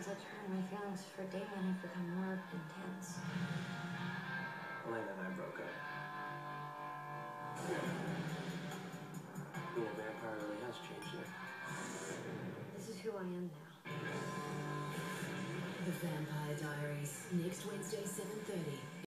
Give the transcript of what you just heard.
since I turned, my feelings for Damon have become more intense. Elena and I broke up. Being a vampire really has changed you. This is who I am now. The Vampire Diaries, next Wednesday, 7:30.